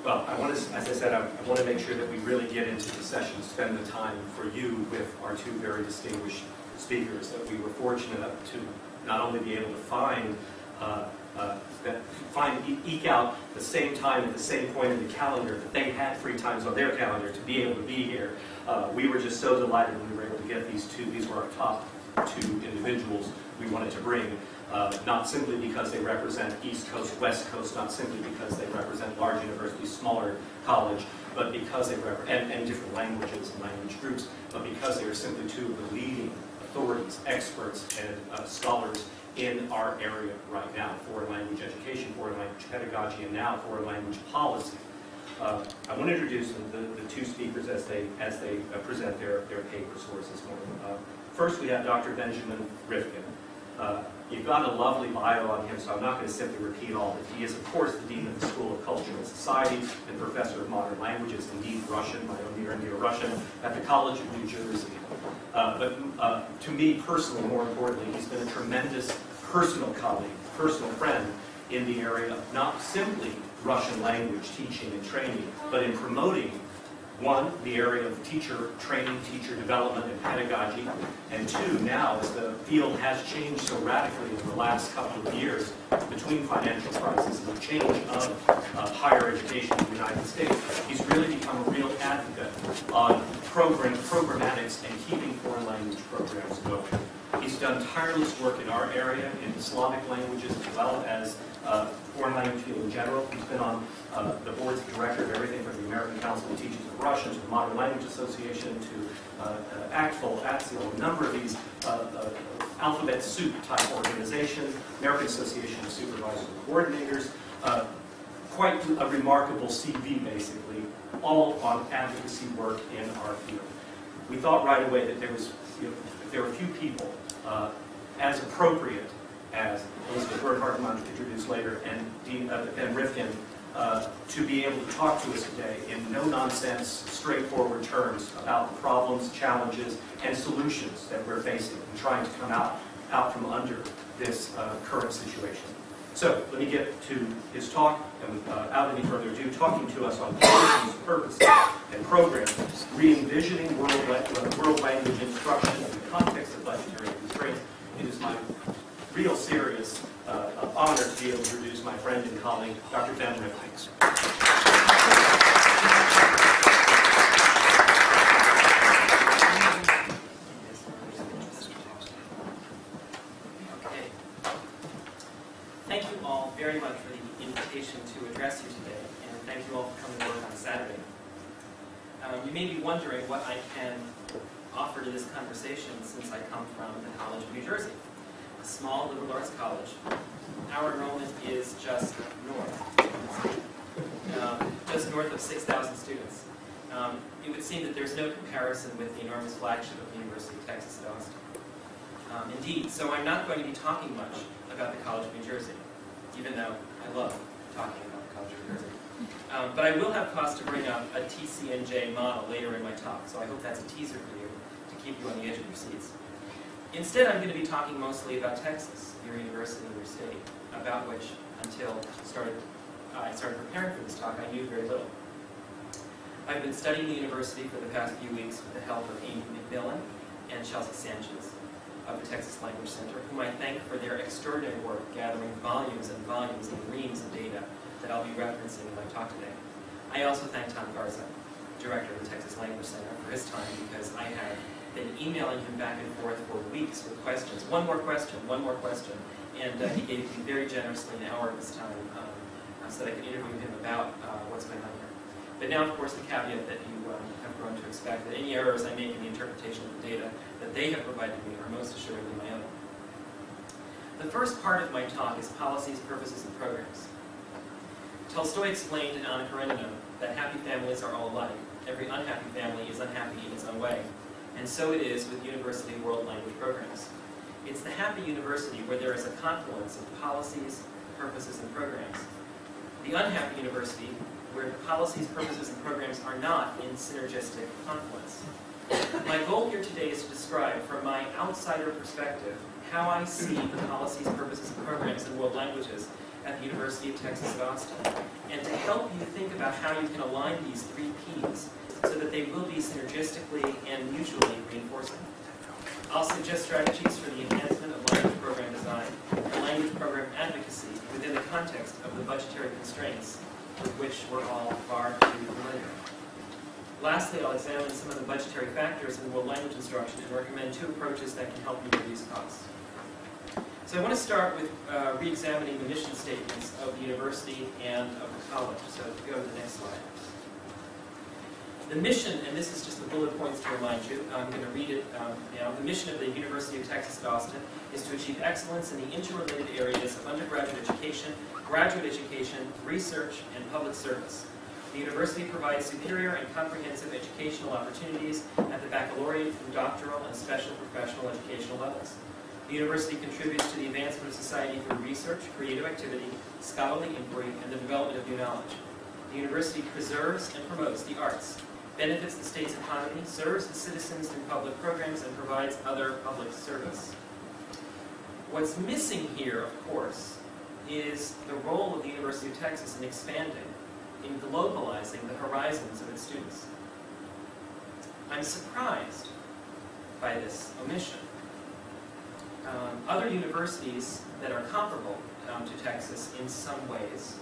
Well, as I said, I want to make sure that we really get into the session, spend the time for you with our two very distinguished speakers, that we were fortunate enough to not only be able to eke out the same time at the same point in the calendar, that they had free times on their calendar to be able to be here. We were just so delighted when we were able to get these two. These were our top two individuals we wanted to bring. Not simply because they represent East Coast, West Coast, not simply because they represent large universities, smaller college, but because they represent, and different languages and language groups, but because they are simply two of the leading authorities, experts, and scholars in our area right now, foreign language education, foreign language pedagogy, and now foreign language policy. I want to introduce the two speakers as they present their paper sources this morning. First, we have Dr. Benjamin Rifkin. You've got a lovely bio on him, so I'm not going to simply repeat all, but he is, of course, the Dean of the School of Culture and Society and Professor of Modern Languages, indeed Russian, my own near and dear Russian, at the College of New Jersey. But to me personally, more importantly, he's been a tremendous personal colleague, personal friend in the area of not simply Russian language teaching and training, but in promoting, one, the area of teacher training, teacher development, and pedagogy, and two, now as the field has changed so radically in the last couple of years between financial crisis and the change of higher education in the United States, he's really become a real advocate on programmatics and keeping foreign language programs going. He's done tireless work in our area in Slavic languages as well as foreign language field in general. He's been on the boards of director of everything from the American Council of Teachers of Russian to the Modern Language Association to ACTFL, ATSIL, a number of these alphabet soup type organizations, American Association of Supervisors and Coordinators, quite a remarkable CV basically, all on advocacy work in our field. We thought right away that there were a few people as appropriate as Elizabeth Bernhardt, whom I'll introduce later, and Rifkin, to be able to talk to us today in no-nonsense, straightforward terms about the problems, challenges, and solutions that we're facing and trying to come out from under this current situation. So let me get to his talk, and without any further ado, talking to us on policies, purposes, and programs, re-envisioning world language instruction in the context of budgetary constraints. It is my real serious honor to be able to introduce my friend and colleague, Dr. Ben Rifkin. Thank you all very much for the invitation to address you today, and thank you all for coming to work on Saturday. You may be wondering what I can offer to this conversation since I come from the College of New Jersey, a small liberal arts college. Our enrollment is just north of 6,000 students. It would seem that there's no comparison with the enormous flagship of the University of Texas at Austin. Indeed, so I'm not going to be talking much about the College of New Jersey, even though I love talking about the College of New Jersey. But I will have cause to bring up a TCNJ model later in my talk, so I hope that's a teaser for you to keep you on the edge of your seats. Instead, I'm going to be talking mostly about Texas, your university, your state, about which, until I started preparing for this talk, I knew very little. I've been studying the university for the past few weeks with the help of Amy McMillan and Chelsea Sanchez of the Texas Language Center, whom I thank for their extraordinary work gathering volumes and volumes and reams of data that I'll be referencing in my talk today. I also thank Tom Garza, director of the Texas Language Center, for his time, because I have been emailing him back and forth for weeks with questions. One more question, and he gave me very generously an hour of his time so that I could interview him about what's going on here. But now, of course, the caveat that you have grown to expect, that any errors I make in the interpretation of the data that they have provided me are most assuredly my own. The first part of my talk is policies, purposes, and programs. Tolstoy explained to Anna Karenina that happy families are all alike. Every unhappy family is unhappy in its own way. And so it is with university world language programs. It's the happy university where there is a confluence of policies, purposes, and programs. The unhappy university where the policies, purposes, and programs are not in synergistic confluence. My goal here today is to describe, from my outsider perspective, how I see the policies, purposes, and programs in world languages at the University of Texas at Austin, and to help you think about how you can align these 3 Ps so that they will be synergistically and mutually reinforcing. I'll suggest strategies for the enhancement of language program design and language program advocacy within the context of the budgetary constraints with which we're all far too familiar. Lastly, I'll examine some of the budgetary factors in world language instruction and recommend 2 approaches that can help you reduce costs. So I want to start with re-examining the mission statements of the university and of the college. So if you go to the next slide. The mission, and this is just the bullet points to remind you, I'm going to read it now. The mission of the University of Texas at Austin is to achieve excellence in the interrelated areas of undergraduate education, graduate education, research, and public service. The university provides superior and comprehensive educational opportunities at the baccalaureate, doctoral, and special professional educational levels. The university contributes to the advancement of society through research, creative activity, scholarly inquiry, and the development of new knowledge. The university preserves and promotes the arts, benefits the state's economy, serves the citizens in public programs, and provides other public service. What's missing here, of course, is the role of the University of Texas in expanding, in globalizing the horizons of its students. I'm surprised by this omission. Other universities that are comparable to Texas in some ways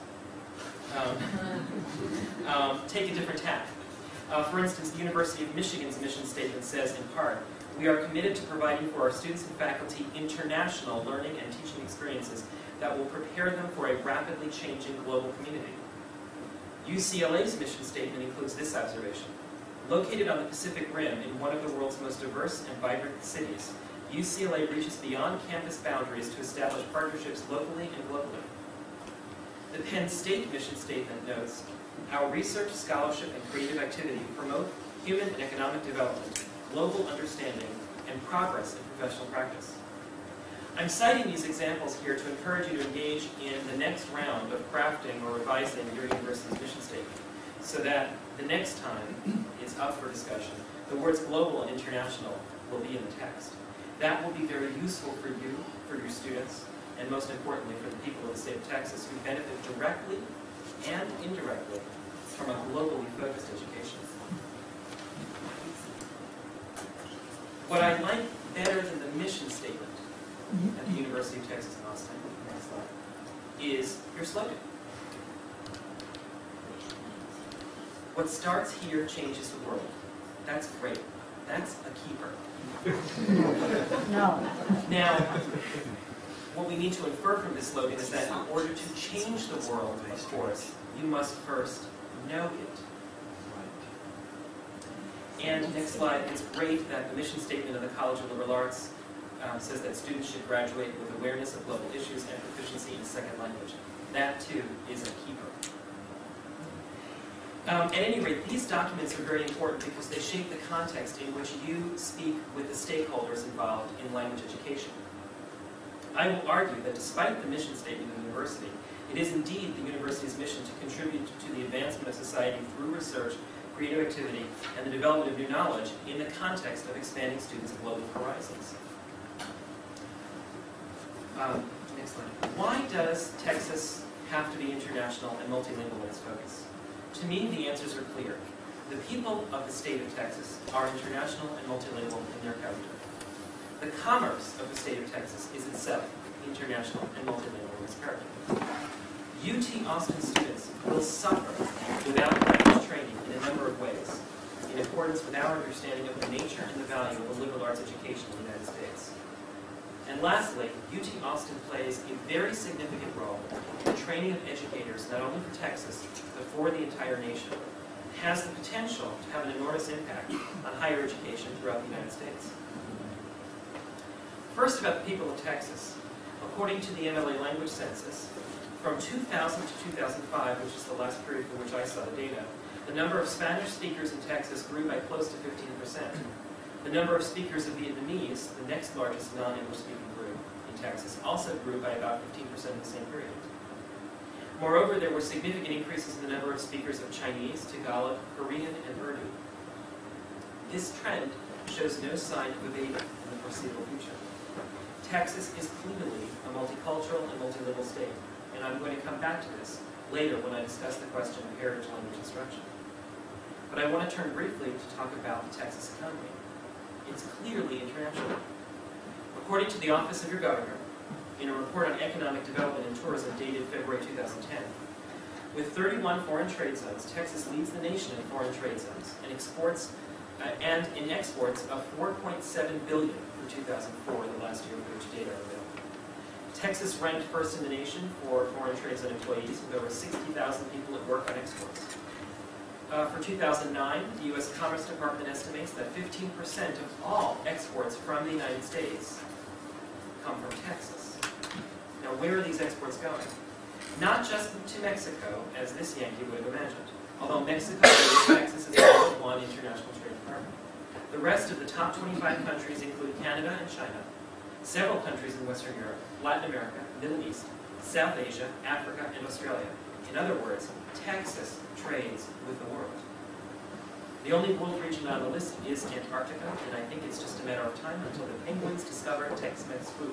take a different tack. For instance, the University of Michigan's mission statement says, in part, "We are committed to providing for our students and faculty international learning and teaching experiences that will prepare them for a rapidly changing global community." UCLA's mission statement includes this observation: "Located on the Pacific Rim in one of the world's most diverse and vibrant cities, UCLA reaches beyond campus boundaries to establish partnerships locally and globally." The Penn State mission statement notes, "Our research, scholarship, and creative activity promote human and economic development, global understanding, and progress in professional practice." I'm citing these examples here to encourage you to engage in the next round of crafting or revising your university's mission statement, so that the next time it's up for discussion, the words global and international will be in the text. That will be very useful for you, for your students, and most importantly for the people of the state of Texas who benefit directly and indirectly from a globally focused education. What I like better than the mission statement at the University of Texas at Austin, next slide, is your slogan. "What starts here changes the world." That's great. That's a keeper. No. Now, what we need to infer from this slogan is that in order to change the world, of course, you must first know it. And next slide, it's great that the mission statement of the College of Liberal Arts says that students should graduate with awareness of global issues and proficiency in a second language. That, too, is a keeper. At any rate, these documents are very important because they shape the context in which you speak with the stakeholders involved in language education. I will argue that despite the mission statement of the university, it is indeed the university's mission to contribute to the advancement of society through research, creative activity, and the development of new knowledge in the context of expanding students' global horizons. Next slide. Why does Texas have to be international and multilingual in its focus? To me, the answers are clear. The people of the state of Texas are international and multilingual in their character. The commerce of the state of Texas is itself international and multilingual in its character. UT Austin students will suffer without language training in a number of ways, in accordance with our understanding of the nature and the value of a liberal arts education in the United States. And lastly, UT Austin plays a very significant role in the training of educators, not only for Texas, but for the entire nation. It has the potential to have an enormous impact on higher education throughout the United States. First, about the people of Texas. According to the MLA Language Census, from 2000 to 2005, which is the last period for which I saw the data, the number of Spanish speakers in Texas grew by close to 15%. The number of speakers of Vietnamese, the next largest non-English speaking group in Texas, also grew by about 15% in the same period. Moreover, there were significant increases in the number of speakers of Chinese, Tagalog, Korean, and Urdu. This trend shows no sign of abating in the foreseeable future. Texas is clearly a multicultural and multilingual state. and I'm going to come back to this later when I discuss the question of heritage language instruction. But I want to turn briefly to talk about the Texas economy. It's clearly international. According to the Office of Your Governor, in a report on economic development and tourism dated February 2010, with 31 foreign trade zones, Texas leads the nation in foreign trade zones and exports in exports of $4.7 billion for 2004, the last year for which data are available. Texas ranked first in the nation for foreign trade zone employees, with over 60,000 people at work on exports. For 2009, the U.S. Commerce Department estimates that 15% of all exports from the United States come from Texas. Now, where are these exports going? Not just to Mexico, as this Yankee would have imagined, although Mexico rates Texas as the number one international trade partner. The rest of the top 25 countries include Canada and China, several countries in Western Europe, Latin America, Middle East, South Asia, Africa, and Australia. In other words, Texas trades with the world. The only world region on the list is Antarctica, and I think it's just a matter of time until the penguins discover Tex-Mex food.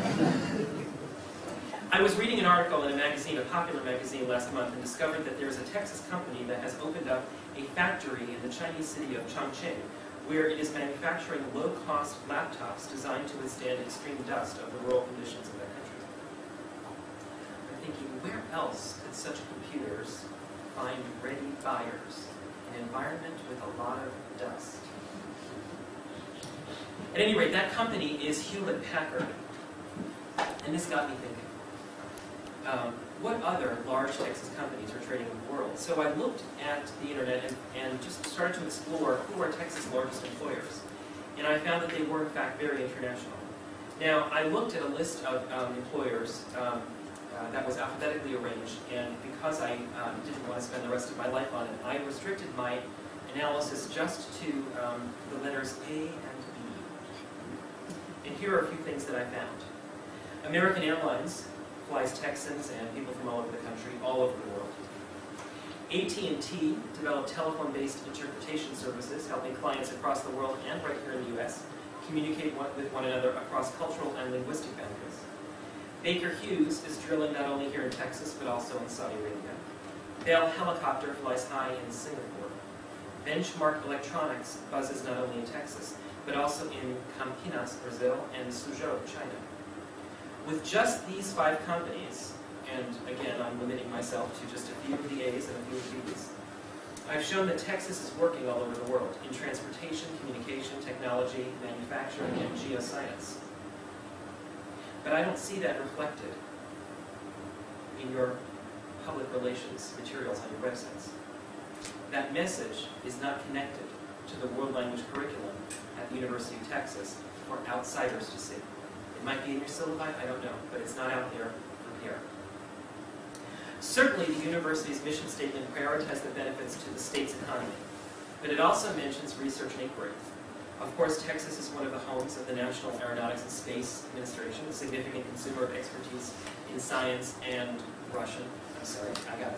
I was reading an article in a magazine, a popular magazine last month, and discovered that there's a Texas company that has opened up a factory in the Chinese city of Chongqing, where it is manufacturing low-cost laptops designed to withstand extreme dust of the rural conditions of that country. I'm thinking, where else could such computers find ready buyers in an environment with a lot of dust? At any rate, that company is Hewlett-Packard, and this got me thinking. What other large Texas companies are trading with the world? So I looked at the internet and just started to explore who are Texas' largest employers. And I found that they were, in fact, very international. Now, I looked at a list of employers that was alphabetically arranged, and because I didn't want to spend the rest of my life on it, I restricted my analysis just to the letters A and B. And here are a few things that I found. American Airlines flies Texans and people from all over the country, all over the world. AT&T developed telephone-based interpretation services, helping clients across the world and right here in the U.S. communicate with one another across cultural and linguistic boundaries. Baker Hughes is drilling not only here in Texas, but also in Saudi Arabia. Bell Helicopter flies high in Singapore. Benchmark Electronics buzzes not only in Texas, but also in Campinas, Brazil, and Suzhou, China. With just these 5 companies, and again, I'm limiting myself to just a few of the A's and a few of the B's, I've shown that Texas is working all over the world in transportation, communication, technology, manufacturing, and geoscience. But I don't see that reflected in your public relations materials on your websites. That message is not connected to the world language curriculum at the University of Texas for outsiders to see. It might be in your syllabi, I don't know, but it's not out there for here. Certainly, the university's mission statement prioritizes the benefits to the state's economy, but it also mentions research and inquiry. Of course, Texas is one of the homes of the National Aeronautics and Space Administration, a significant consumer of expertise in science and Russian. I'm sorry, I got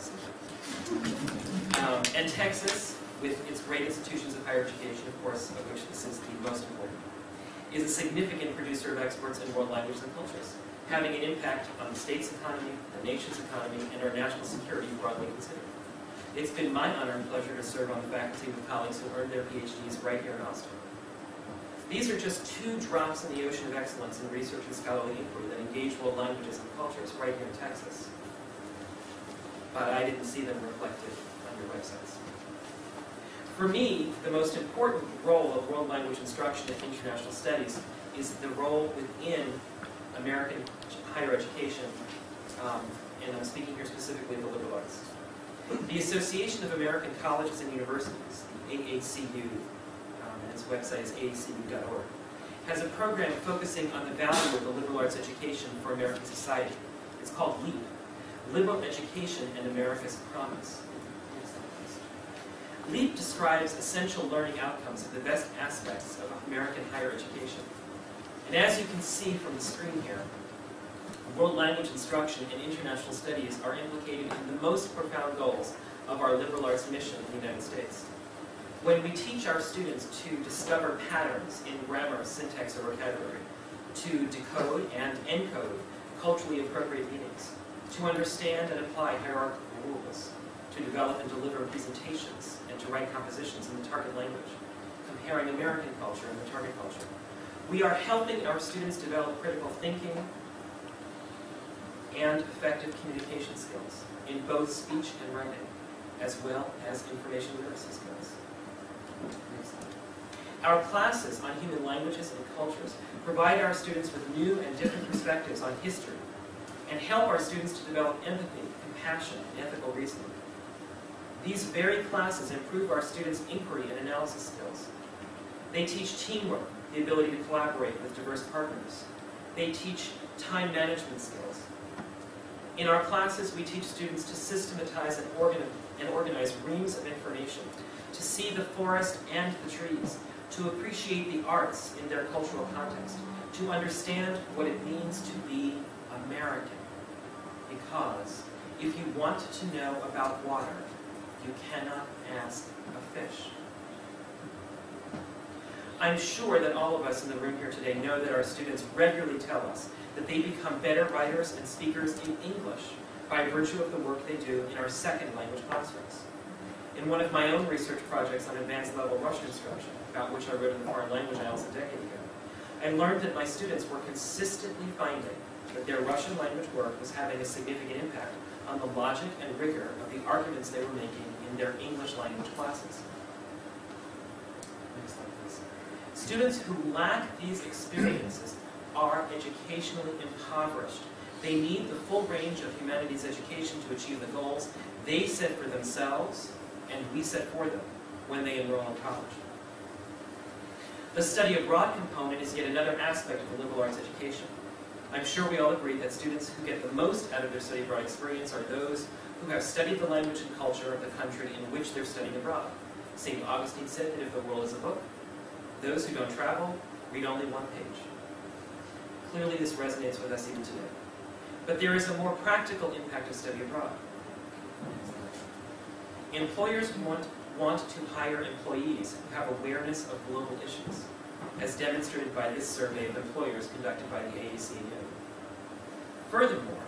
it. And Texas, with its great institutions of higher education, of course, of which this is the most important, is a significant producer of exports in world languages and cultures, having an impact on the state's economy, the nation's economy, and our national security broadly considered. It's been my honor and pleasure to serve on the faculty with colleagues who earned their PhDs right here in Austin. These are just 2 drops in the ocean of excellence in research and scholarly inquiry that engage world languages and cultures right here in Texas. But I didn't see them reflected on your websites. For me, the most important role of world language instruction in international studies is the role within American higher education, and I'm speaking here specifically of the liberal arts. The Association of American Colleges and Universities, the AACU, and its website is aacu.org, has a program focusing on the value of the liberal arts education for American society. It's called LEAP, Liberal Education and America's Promise. LEAP describes essential learning outcomes of the best aspects of American higher education. And as you can see from the screen here, world language instruction and international studies are implicated in the most profound goals of our liberal arts mission in the United States. When we teach our students to discover patterns in grammar, syntax, or vocabulary, to decode and encode culturally appropriate meanings, to understand and apply hierarchical rules, to develop and deliver presentations, and to write compositions in the target language, comparing American culture and the target culture. We are helping our students develop critical thinking and effective communication skills in both speech and writing, as well as information literacy skills. Our classes on human languages and cultures provide our students with new and different perspectives on history and help our students to develop empathy, compassion, and ethical reasoning. These very classes improve our students' inquiry and analysis skills. They teach teamwork, the ability to collaborate with diverse partners. They teach time management skills. In our classes, we teach students to systematize and organize reams of information, to see the forest and the trees, to appreciate the arts in their cultural context, to understand what it means to be American. Because if you want to know about water, you cannot ask a fish. I'm sure that all of us in the room here today know that our students regularly tell us that they become better writers and speakers in English by virtue of the work they do in our second language classrooms. In one of my own research projects on advanced level Russian instruction, about which I wrote in the Foreign Language Annals a decade ago, I learned that my students were consistently finding that their Russian language work was having a significant impact on the logic and rigor of the arguments they were making in their English language classes. Next slide, please. Students who lack these experiences are educationally impoverished. They need the full range of humanities education to achieve the goals they set for themselves and we set for them when they enroll in college. The study abroad component is yet another aspect of the liberal arts education. I'm sure we all agree that students who get the most out of their study abroad experience are those who have studied the language and culture of the country in which they're studying abroad. St. Augustine said that if the world is a book, those who don't travel read only one page. Clearly this resonates with us even today. But there is a more practical impact of study abroad. Employers want to hire employees who have awareness of global issues, as demonstrated by this survey of employers conducted by the AAC&U. Furthermore,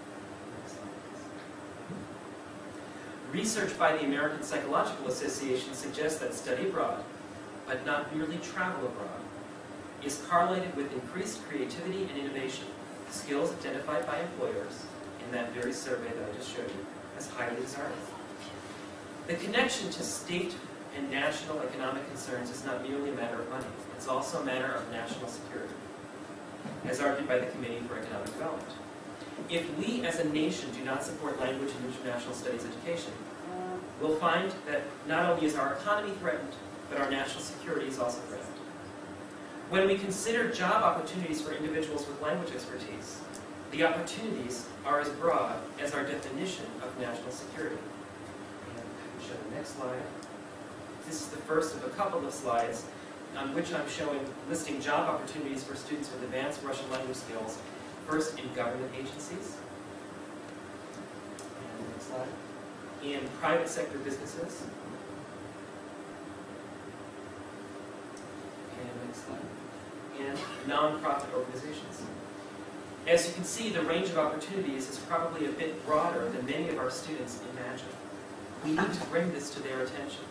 research by the American Psychological Association suggests that study abroad, but not merely travel abroad, is correlated with increased creativity and innovation, skills identified by employers in that very survey that I just showed you as highly desirable. The connection to state and national economic concerns is not merely a matter of money, it's also a matter of national security, as argued by the Committee for Economic Development. If we as a nation do not support language and international studies education, we'll find that not only is our economy threatened, but our national security is also threatened. When we consider job opportunities for individuals with language expertise, the opportunities are as broad as our definition of national security. And I can show the next slide. This is the first of a couple of slides on which I'm listing job opportunities for students with advanced Russian language skills, first in government agencies, and the next slide, in private sector businesses, and next slide, and non-profit organizations. As you can see, the range of opportunities is probably a bit broader than many of our students imagine. We need to bring this to their attention.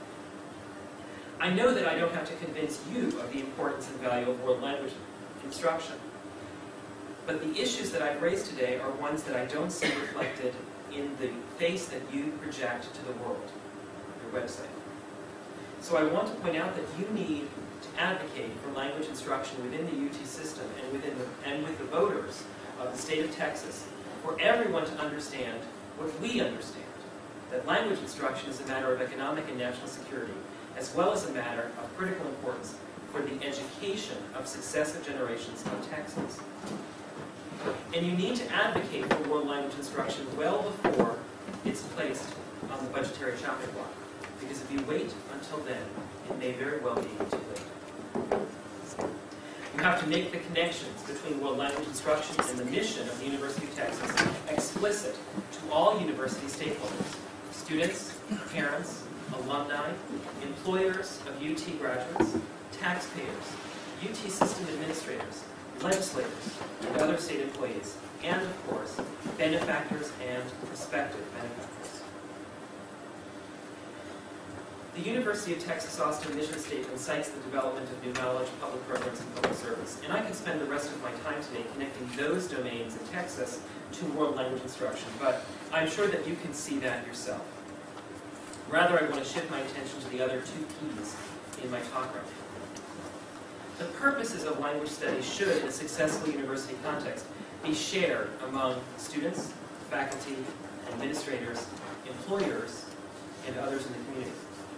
I know that I don't have to convince you of the importance and value of world language instruction, but the issues that I've raised today are ones that I don't see reflected in the face that you project to the world, your website. So I want to point out that you need to advocate for language instruction within the UT system and with the voters of the state of Texas, for everyone to understand what we understand, that language instruction is a matter of economic and national security, as well as a matter of critical importance for the education of successive generations of Texans. And you need to advocate for world language instruction well before it's placed on the budgetary chopping block, because if you wait until then, it may very well be too late. You have to make the connections between world language instruction and the mission of the University of Texas explicit to all university stakeholders, students, parents, alumni, employers of UT graduates, taxpayers, UT system administrators, legislators, and other state employees, and of course, benefactors and prospective benefactors. The University of Texas Austin mission statement cites the development of new knowledge, public programs, and public service. And I could spend the rest of my time today connecting those domains in Texas to world language instruction, but I'm sure that you can see that yourself. Rather, I want to shift my attention to the other two P's in my talk right now. The purposes of language study should, in a successful university context, be shared among students, faculty, administrators, employers, and others in the community.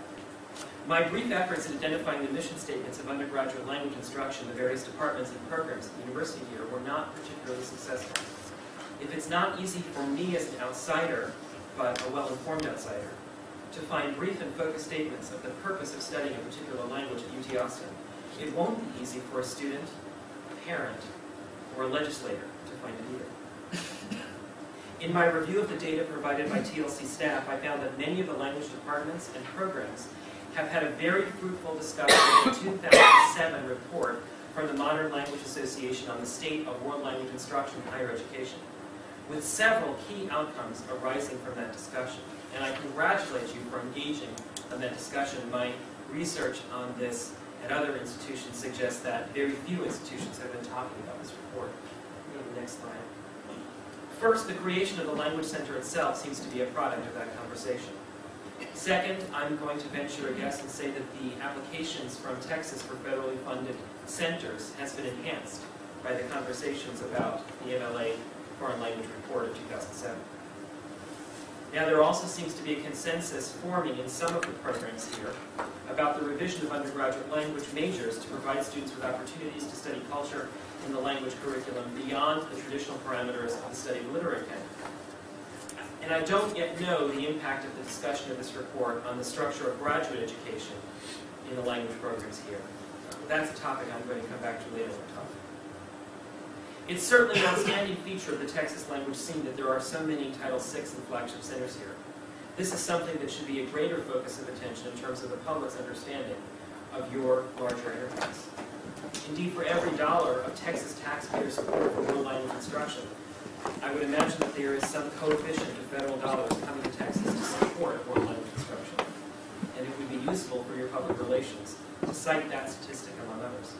My brief efforts in identifying the mission statements of undergraduate language instruction in the various departments and programs at the university here were not particularly successful. If it's not easy for me as an outsider, but a well-informed outsider, to find brief and focused statements of the purpose of studying a particular language at UT Austin, it won't be easy for a student, a parent, or a legislator to find it either. In my review of the data provided by TLC staff, I found that many of the language departments and programs have had a very fruitful discussion in the 2007 report from the Modern Language Association on the state of world language instruction in higher education, with several key outcomes arising from that discussion. And I congratulate you for engaging in that discussion. My research on this at other institutions suggests that very few institutions have been talking about this report. Go to the next slide. First, the creation of the Language Center itself seems to be a product of that conversation. Second, I'm going to venture a guess and say that the applications from Texas for federally funded centers has been enhanced by the conversations about the MLA Foreign Language Report of 2007. Now, there also seems to be a consensus forming in some of the programs here about the revision of undergraduate language majors to provide students with opportunities to study culture in the language curriculum beyond the traditional parameters of the study of literary canon. And I don't yet know the impact of the discussion of this report on the structure of graduate education in the language programs here. That's a topic I'm going to come back to later in the talk. It's certainly an outstanding feature of the Texas language scene that there are so many Title VI and flagship centers here. This is something that should be a greater focus of attention in terms of the public's understanding of your larger enterprise. Indeed, for every dollar of Texas taxpayer support for world language instruction, I would imagine that there is some coefficient of federal dollars coming to Texas to support world language instruction. And it would be useful for your public relations to cite that statistic among others.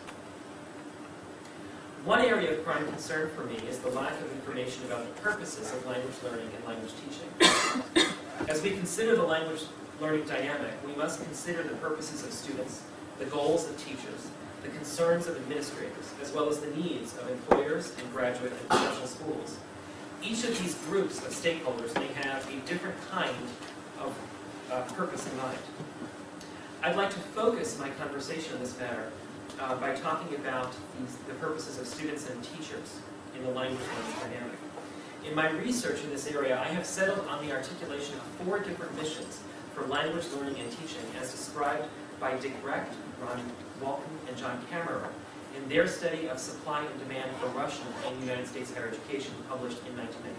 One area of prime concern for me is the lack of information about the purposes of language learning and language teaching. As we consider the language learning dynamic, we must consider the purposes of students, the goals of teachers, the concerns of administrators, as well as the needs of employers and graduate and professional schools. Each of these groups of stakeholders may have a different kind of purpose in mind. I'd like to focus my conversation on this matter by talking about the purposes of students and teachers in the language learning dynamic. In my research in this area, I have settled on the articulation of 4 different missions for language learning and teaching as described by Dick Brecht, Ron Walton, and John Cameron in their study of supply and demand for Russian in United States higher education published in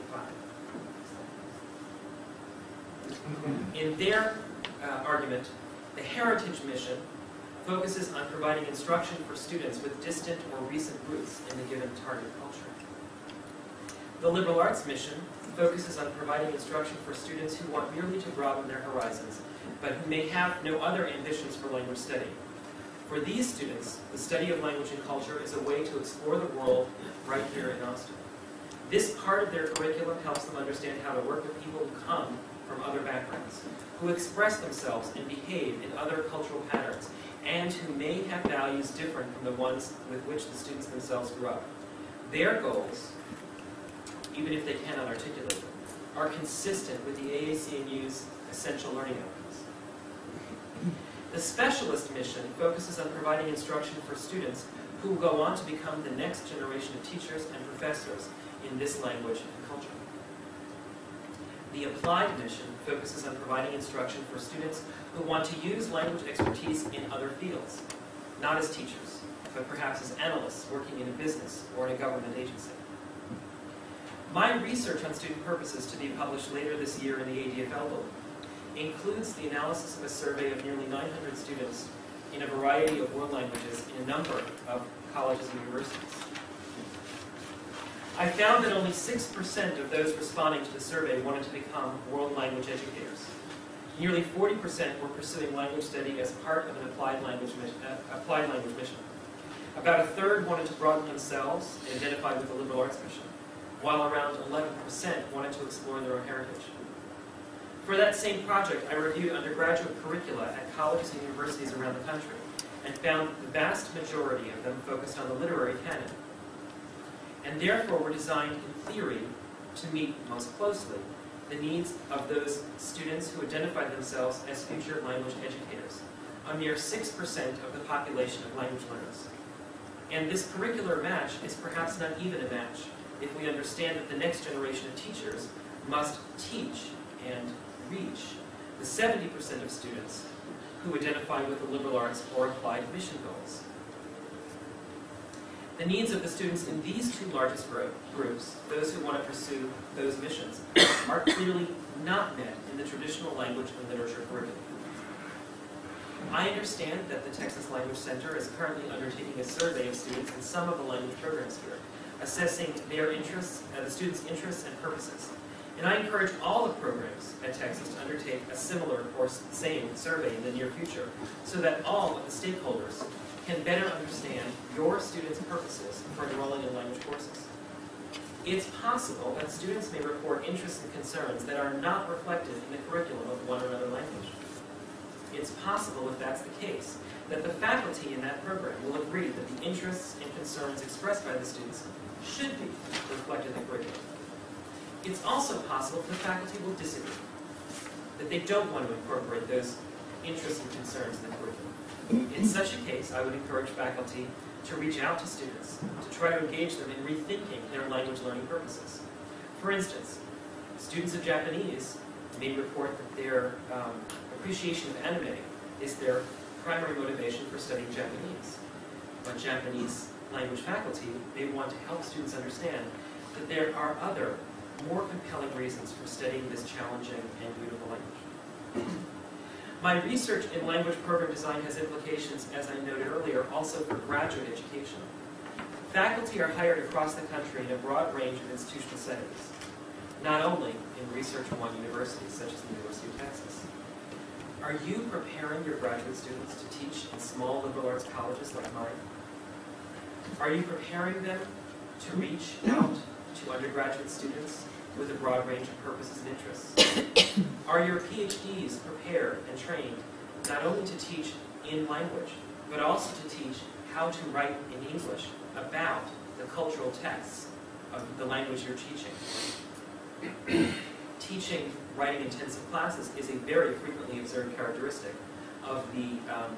1995. In their argument, the Heritage Mission focuses on providing instruction for students with distant or recent roots in the given target culture. The Liberal Arts Mission focuses on providing instruction for students who want merely to broaden their horizons, but who may have no other ambitions for language study. For these students, the study of language and culture is a way to explore the world right here in Austin. This part of their curriculum helps them understand how to work with people who come from other backgrounds, who express themselves and behave in other cultural patterns, and who may have values different from the ones with which the students themselves grew up. Their goals, even if they cannot articulate them, are consistent with the AAC&U's essential learning outcomes. The Specialist Mission focuses on providing instruction for students who will go on to become the next generation of teachers and professors in this language and culture. The Applied Mission focuses on providing instruction for students who want to use language expertise in other fields, not as teachers, but perhaps as analysts working in a business or in a government agency. My research on student purposes, to be published later this year in the ADFL book, includes the analysis of a survey of nearly 900 students in a variety of world languages in a number of colleges and universities. I found that only 6% of those responding to the survey wanted to become world language educators. Nearly 40% were pursuing language study as part of an applied language mission. About a third wanted to broaden themselves and identify with the liberal arts mission, while around 11% wanted to explore their own heritage. For that same project, I reviewed undergraduate curricula at colleges and universities around the country, and found the vast majority of them focused on the literary canon, and therefore were designed in theory to meet most closely the needs of those students who identify themselves as future language educators, a mere 6% of the population of language learners. And this curricular match is perhaps not even a match if we understand that the next generation of teachers must teach and reach the 70% of students who identify with the liberal arts or applied mission goals. The needs of the students in these two largest groups, those who want to pursue those missions, are clearly not met in the traditional language and literature curriculum. I understand that the Texas Language Center is currently undertaking a survey of students in some of the language programs here, assessing their interests, the students' interests and purposes. And I encourage all the programs at Texas to undertake a similar or same survey in the near future, so that all of the stakeholders can better understand your students' purposes for enrolling in language courses. It's possible that students may report interests and concerns that are not reflected in the curriculum of one or another language. It's possible, if that's the case, that the faculty in that program will agree that the interests and concerns expressed by the students should be reflected in the curriculum. It's also possible that the faculty will disagree, that they don't want to incorporate those interests and concerns in the curriculum. In such a case, I would encourage faculty to reach out to students, to try to engage them in rethinking their language learning purposes. For instance, students of Japanese may report that their appreciation of anime is their primary motivation for studying Japanese. But Japanese language faculty may want to help students understand that there are other, more compelling reasons for studying this challenging and beautiful language. My research in language program design has implications, as I noted earlier, also for graduate education. Faculty are hired across the country in a broad range of institutional settings, not only in Research One universities, such as the University of Texas. Are you preparing your graduate students to teach in small liberal arts colleges like mine? Are you preparing them to reach out to undergraduate students with a broad range of purposes and interests? Are your PhDs prepared and trained not only to teach in language, but also to teach how to write in English about the cultural texts of the language you're teaching? Teaching writing-intensive classes is a very frequently observed characteristic of the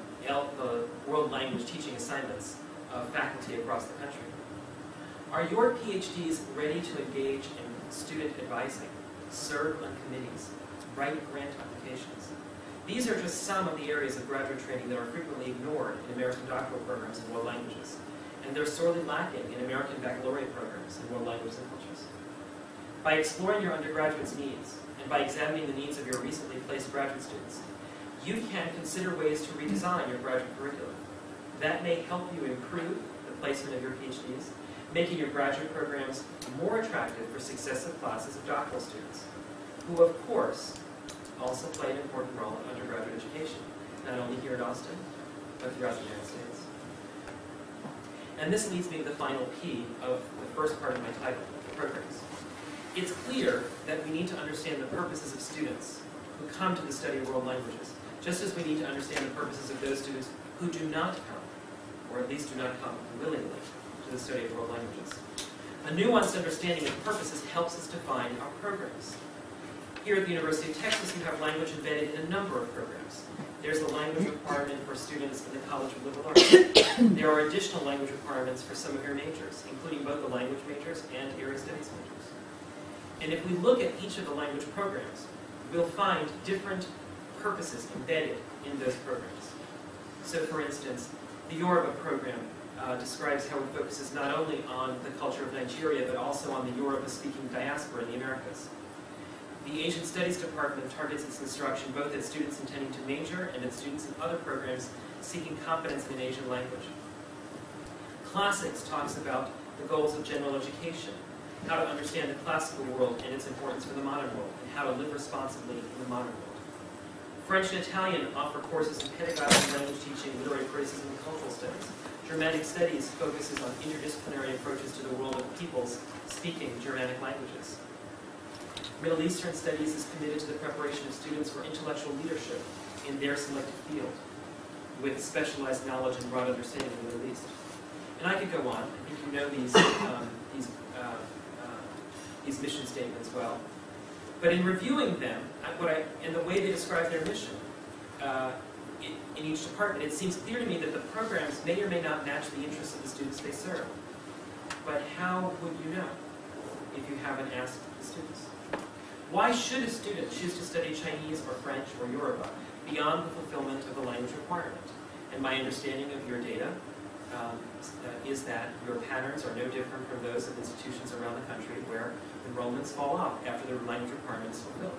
world language teaching assignments of faculty across the country. Are your PhDs ready to engage in student advising, serve on committees, write grant applications? These are just some of the areas of graduate training that are frequently ignored in American doctoral programs in world languages, and they're sorely lacking in American baccalaureate programs in world languages and cultures. By exploring your undergraduates' needs, and by examining the needs of your recently placed graduate students, you can consider ways to redesign your graduate curriculum. That may help you improve the placement of your PhDs, making your graduate programs more attractive for successive classes of doctoral students, who, of course, also play an important role in undergraduate education, not only here in Austin, but throughout the United States. And this leads me to the final P of the first part of my title, the programs. It's clear that we need to understand the purposes of students who come to the study of world languages, just as we need to understand the purposes of those students who do not come, or at least do not come willingly, to the study of world languages. A nuanced understanding of purposes helps us define our programs. Here at the University of Texas, you have language embedded in a number of programs. There's the language requirement for students in the College of Liberal Arts. There are additional language requirements for some of your majors, including both the language majors and area studies majors. And if we look at each of the language programs, we'll find different purposes embedded in those programs. So for instance, the Yoruba program describes how it focuses not only on the culture of Nigeria, but also on the Yoruba-speaking diaspora in the Americas. The Asian Studies Department targets its instruction both at students intending to major and at students in other programs seeking competence in an Asian language. Classics talks about the goals of general education, how to understand the classical world and its importance for the modern world, and how to live responsibly in the modern world. French and Italian offer courses in pedagogy, language teaching, literary criticism, and cultural studies. Germanic studies focuses on interdisciplinary approaches to the world of peoples speaking Germanic languages. Middle Eastern studies is committed to the preparation of students for intellectual leadership in their selected field, with specialized knowledge and broad understanding of the Middle East. And I could go on. I think you know these mission statements well. But in reviewing them, and the way they describe their mission in each department, it seems clear to me that the programs may or may not match the interests of the students they serve. But how would you know if you haven't asked the students? Why should a student choose to study Chinese or French or Yoruba beyond the fulfillment of the language requirement? And my understanding of your data is that your patterns are no different from those of institutions around the country where enrollments fall off after the language requirement is fulfilled.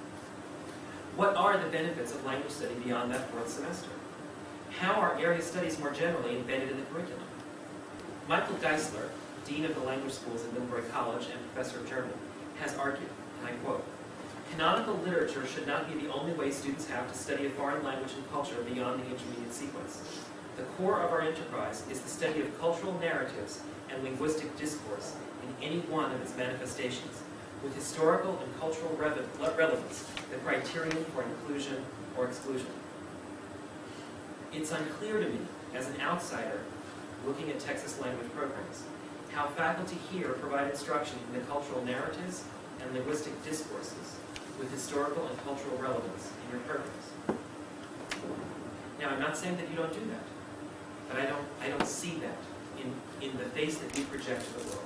What are the benefits of language study beyond that fourth semester? How are area studies more generally embedded in the curriculum? Michael Geisler, Dean of the Language Schools at Middlebury College and Professor of German, has argued, and I quote, "Canonical literature should not be the only way students have to study a foreign language and culture beyond the intermediate sequence. The core of our enterprise is the study of cultural narratives and linguistic discourse in any one of its manifestations, with historical and cultural relevance, the criterion for inclusion or exclusion." It's unclear to me, as an outsider looking at Texas language programs, how faculty here provide instruction in the cultural narratives and linguistic discourses with historical and cultural relevance in your programs. Now, I'm not saying that you don't do that, but I don't see that in the face that you project to the world.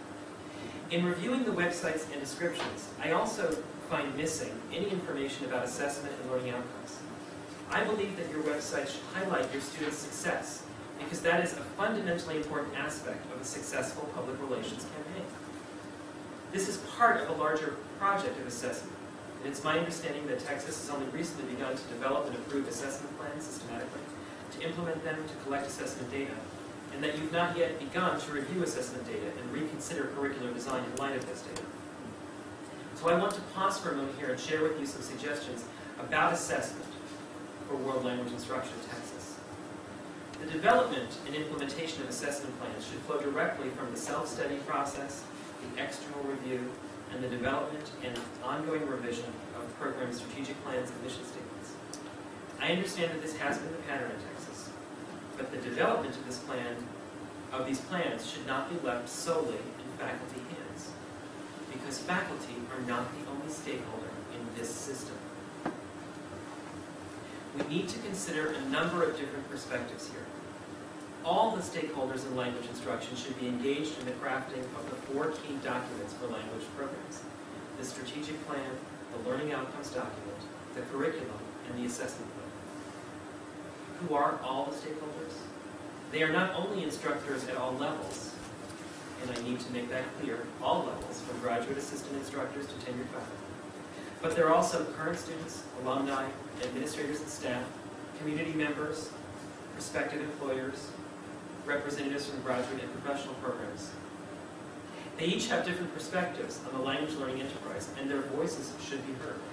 In reviewing the websites and descriptions, I also find missing any information about assessment and learning outcomes. I believe that your website should highlight your students' success, because that is a fundamentally important aspect of a successful public relations campaign. This is part of a larger project of assessment, and it's my understanding that Texas has only recently begun to develop and approve assessment plans systematically, to implement them, to collect assessment data, and that you've not yet begun to review assessment data and reconsider curricular design in light of this data. So I want to pause for a moment here and share with you some suggestions about assessment for world language instruction in Texas. The development and implementation of assessment plans should flow directly from the self-study process, the external review, and the development and ongoing revision of program strategic plans and mission statements. I understand that this has been the pattern in Texas, but the development of these plans should not be left solely in faculty hands, because faculty are not the only stakeholder in this system. We need to consider a number of different perspectives here. All the stakeholders in language instruction should be engaged in the crafting of the 4 key documents for language programs: the strategic plan, the learning outcomes document, the curriculum, and the assessment plan. Who are all the stakeholders? They are not only instructors at all levels, and I need to make that clear, all levels, from graduate assistant instructors to tenured faculty, but they're also current students, alumni, administrators and staff, community members, prospective employers, representatives from graduate and professional programs. They each have different perspectives on the language learning enterprise, and their voices should be heard.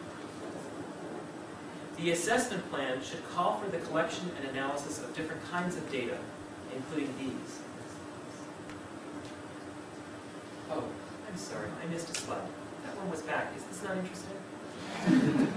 The assessment plan should call for the collection and analysis of different kinds of data, including these. Oh, I'm sorry, I missed a slide. That one was back. Is this not interesting?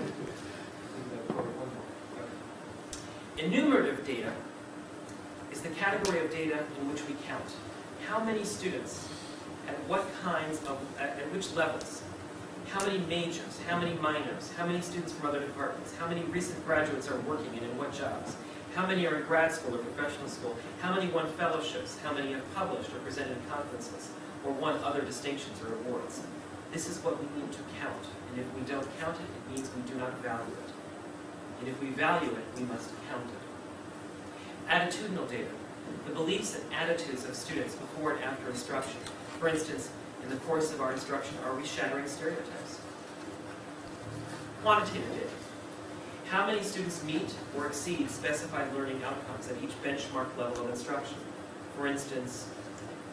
Enumerative data is the category of data in which we count how many students, at which levels, how many majors, how many minors, how many students from other departments, how many recent graduates are working and in what jobs, how many are in grad school or professional school, how many won fellowships, how many have published or presented in conferences, or won other distinctions or awards. This is what we need to count, and if we don't count it, it means we do not value it. And if we value it, we must count it. Attitudinal data, the beliefs and attitudes of students before and after instruction. For instance, in the course of our instruction, are we shattering stereotypes? Quantitative data, how many students meet or exceed specified learning outcomes at each benchmark level of instruction? For instance,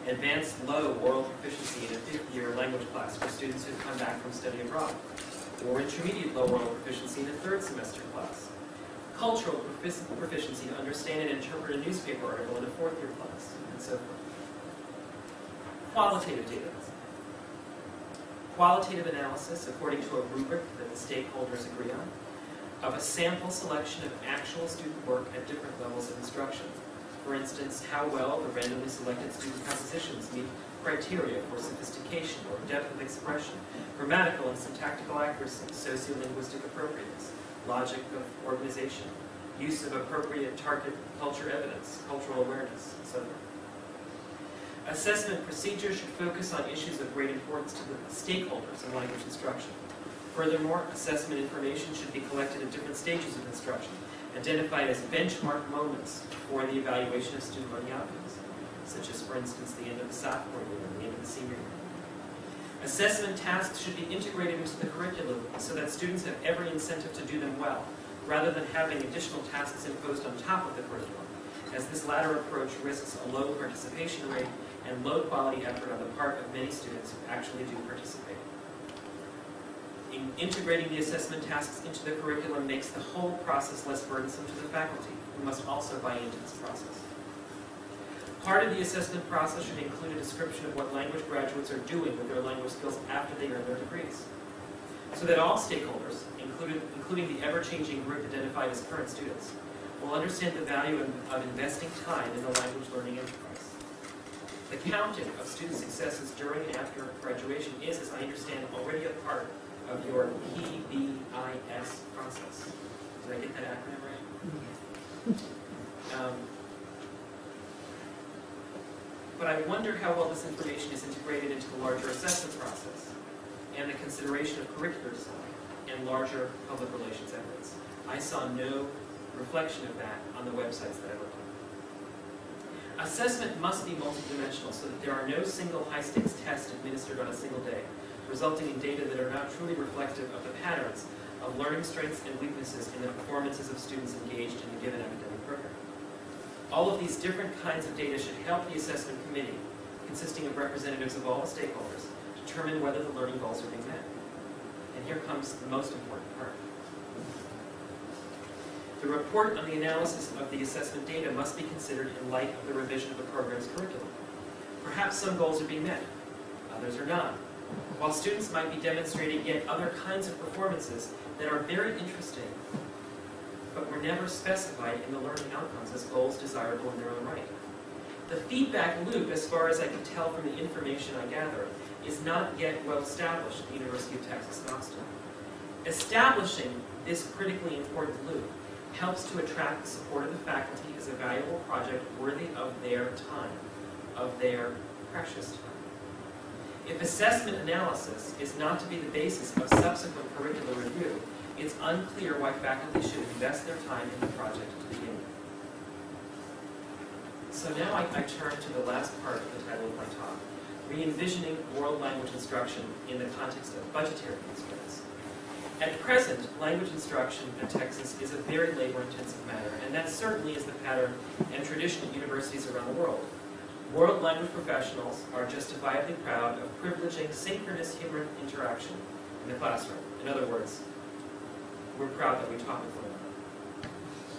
advanced low oral proficiency in a fifth-year language class for students who come back from study abroad, or intermediate low oral proficiency in a third semester class. Cultural proficiency to understand and interpret a newspaper article in a fourth-year class, and so forth. Qualitative data. Qualitative analysis, according to a rubric that the stakeholders agree on, of a sample selection of actual student work at different levels of instruction. For instance, how well the randomly selected student compositions meet criteria for sophistication or depth of expression, grammatical and syntactical accuracy, sociolinguistic appropriateness, logic of organization, use of appropriate target culture evidence, cultural awareness, etc. Assessment procedures should focus on issues of great importance to the stakeholders in language instruction. Furthermore, assessment information should be collected at different stages of instruction, identified as benchmark moments for the evaluation of student learning outcomes, such as, for instance, the end of the sophomore year and the end of the senior year. Assessment tasks should be integrated into the curriculum so that students have every incentive to do them well, rather than having additional tasks imposed on top of the curriculum, as this latter approach risks a low participation rate and low quality effort on the part of many students who actually do participate. Integrating the assessment tasks into the curriculum makes the whole process less burdensome to the faculty, who must also buy into this process. Part of the assessment process should include a description of what language graduates are doing with their language skills after they earn their degrees, so that all stakeholders, including the ever-changing group identified as current students, will understand the value of investing time in the language learning enterprise. The counting of student successes during and after graduation is, as I understand, already a part of your PBIS process. Did I get that acronym right? But I wonder how well this information is integrated into the larger assessment process and the consideration of curricular design and larger public relations efforts. I saw no reflection of that on the websites that I looked at. Assessment must be multidimensional so that there are no single high-stakes tests administered on a single day, resulting in data that are not truly reflective of the patterns of learning strengths and weaknesses in the performances of students engaged in a given academic program. All of these different kinds of data should help the assessment committee, consisting of representatives of all the stakeholders, determine whether the learning goals are being met. And here comes the most important part. The report on the analysis of the assessment data must be considered in light of the revision of the program's curriculum. Perhaps some goals are being met, others are not, while students might be demonstrating yet other kinds of performances that are very interesting, but were never specified in the learning outcomes as goals desirable in their own right. The feedback loop, as far as I can tell from the information I gather, is not yet well established at the University of Texas at Austin. Establishing this critically important loop helps to attract the support of the faculty as a valuable project worthy of their time, of their precious time. If assessment analysis is not to be the basis of subsequent curricular review, it's unclear why faculty should invest their time in the project to begin with. So now I turn to the last part of the title of my talk, re-envisioning world language instruction in the context of budgetary constraints. At present, language instruction at Texas is a very labor-intensive matter, and that certainly is the pattern and tradition at universities around the world. World language professionals are justifiably proud of privileging synchronous human interaction in the classroom. In other words, we're proud that we talk with one another.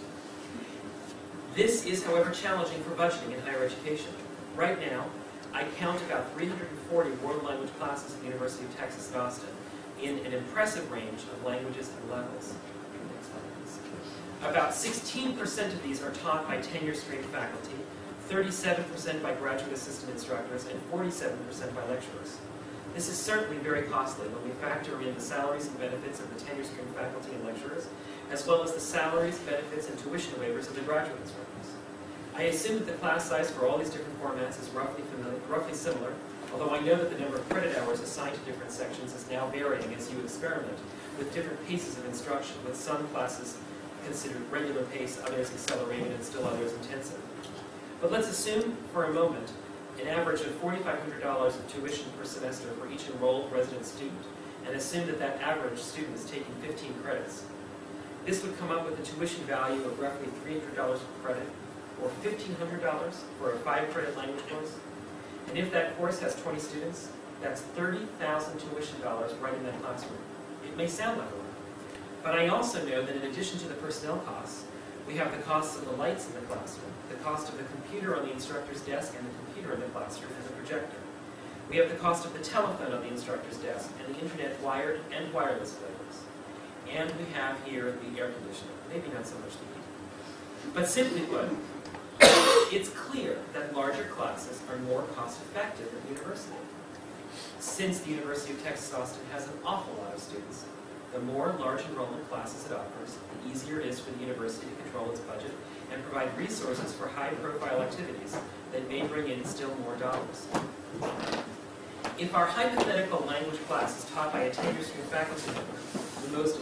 This is, however, challenging for budgeting in higher education. Right now, I count about 340 world language classes at the University of Texas at Austin in an impressive range of languages and levels. About 16% of these are taught by tenure-stream faculty, 37% by graduate assistant instructors, and 47% by lecturers. This is certainly very costly when we factor in the salaries and benefits of the tenure-stream faculty and lecturers, as well as the salaries, benefits, and tuition waivers of the graduate instructors. I assume that the class size for all these different formats is roughly similar, although I know that the number of credit hours assigned to different sections is now varying as you experiment with different pieces of instruction, with some classes considered regular pace, others accelerated, and still others intensive. But let's assume for a moment an average of $4,500 of tuition per semester for each enrolled resident student, and assume that that average student is taking 15 credits. This would come up with a tuition value of roughly $300 per credit, or $1,500 for a 5-credit language course. And if that course has 20 students, that's $30,000 tuition dollars right in that classroom. It may sound like a lot, but I also know that in addition to the personnel costs, we have the costs of the lights in the classroom, the cost of the computer on the instructor's desk and the computer in the classroom and the projector. We have the cost of the telephone on the instructor's desk and the internet wired and wireless phones. And we have here the air conditioning, maybe not so much the heat. But simply put, it's clear that larger classes are more cost-effective than the university. Since the University of Texas Austin has an awful lot of students, the more large enrollment classes it offers, the easier it is for the university to control its budget and provide resources for high-profile activities that may bring in still more dollars. If our hypothetical language class is taught by a tenure-stream faculty member, the most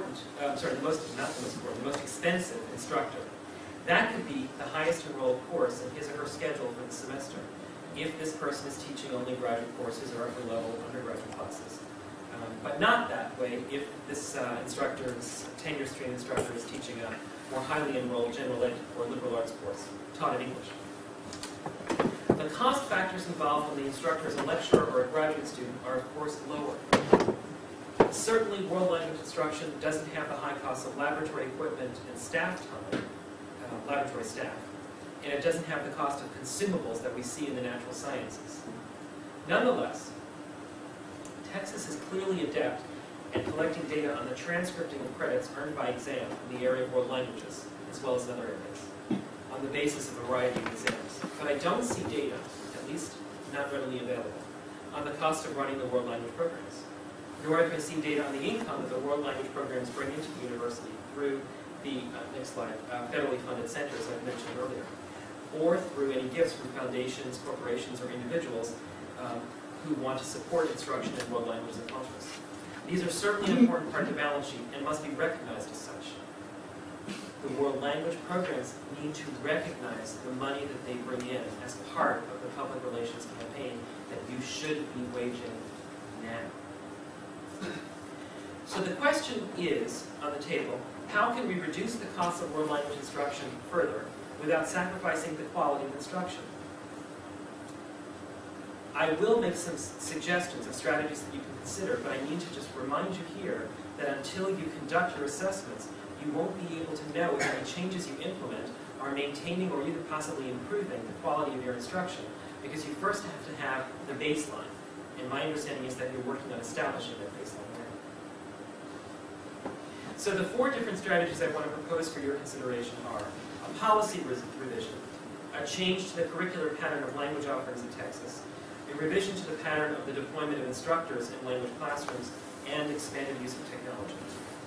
expensive instructor, that could be the highest enrolled course in his or her schedule for the semester, if this person is teaching only graduate courses or upper-level undergraduate classes. But not that way if this tenure-stream instructor is teaching a more highly enrolled general ed or liberal arts course taught in English. The cost factors involved when the instructor is a lecturer or a graduate student are, of course, lower. Certainly, world language instruction doesn't have the high costs of laboratory equipment and staff time, laboratory staff, and it doesn't have the cost of consumables that we see in the natural sciences. Nonetheless, Texas is clearly adept at collecting data on the transcripting of credits earned by exam in the area of world languages, as well as in other areas, on the basis of a variety of exams. But I don't see data, at least not readily available, on the cost of running the world language programs. Nor can I see data on the income that the world language programs bring into the university through the, next slide, federally funded centers I've mentioned earlier, or through any gifts from foundations, corporations, or individuals who want to support instruction in world languages and cultures. These are certainly an important part of the balance sheet and must be recognized as such. The world language programs need to recognize the money that they bring in as part of the public relations campaign that you should be waging now. So the question is, on the table, how can we reduce the cost of world language instruction further without sacrificing the quality of instruction? I will make some suggestions of strategies that you can consider, but I need to just remind you here that until you conduct your assessments, you won't be able to know if any changes you implement are maintaining or even possibly improving the quality of your instruction, because you first have to have the baseline. And my understanding is that you're working on establishing that baseline now. So the 4 different strategies I want to propose for your consideration are a policy revision, a change to the curricular pattern of language offerings in Texas, a revision to the pattern of the deployment of instructors in language classrooms, and expanded use of technology.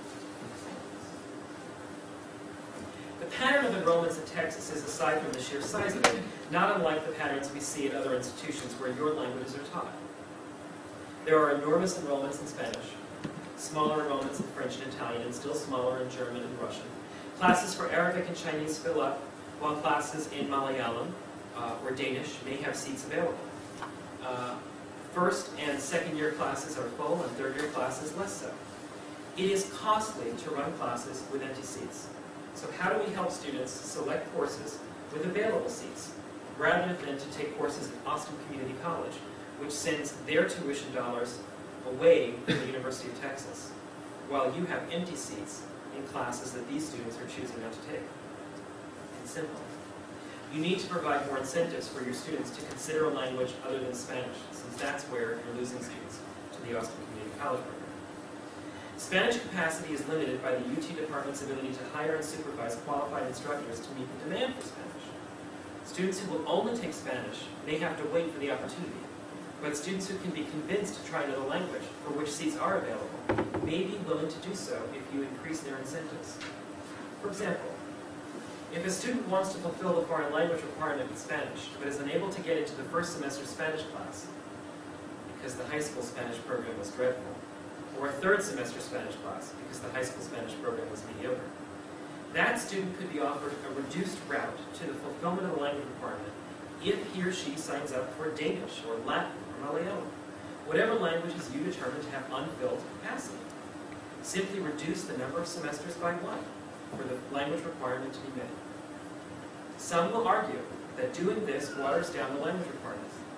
The pattern of enrollments in Texas is, aside from the sheer size of it, not unlike the patterns we see at other institutions where your languages are taught. There are enormous enrollments in Spanish, smaller enrollments in French and Italian, and still smaller in German and Russian. Classes for Arabic and Chinese fill up, while classes in Malayalam or Danish may have seats available. First and second year classes are full, and third year classes less so. It is costly to run classes with empty seats. So how do we help students select courses with available seats, rather than to take courses at Austin Community College, which sends their tuition dollars away from the University of Texas, while you have empty seats in classes that these students are choosing not to take? It's simple. You need to provide more incentives for your students to consider a language other than Spanish, since that's where you're losing students to the Austin Community College program. Spanish capacity is limited by the UT department's ability to hire and supervise qualified instructors to meet the demand for Spanish. Students who will only take Spanish may have to wait for the opportunity, but students who can be convinced to try another language, for which seats are available, may be willing to do so if you increase their incentives. For example, if a student wants to fulfill the foreign language requirement in Spanish, but is unable to get into the first semester Spanish class, because the high school Spanish program was dreadful, or a third semester Spanish class, because the high school Spanish program was mediocre, that student could be offered a reduced route to the fulfillment of the language requirement if he or she signs up for Danish or Latin or Malayalam, whatever languages you determine to have unfilled capacity. Simply reduce the number of semesters by 1 for the language requirement to be met. Some will argue that doing this waters down the language requirements. I